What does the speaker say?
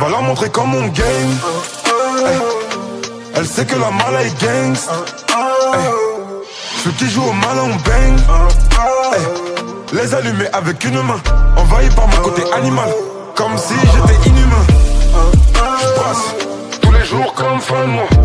va leur montrer comment on game. Elle sait que la mala est gangsta. Ceux qui jouent au malin on bang. Les allumer avec une main, envahi par mon côté animal, comme si j'étais inhumain. J'passe tous les jours comme fin de mois.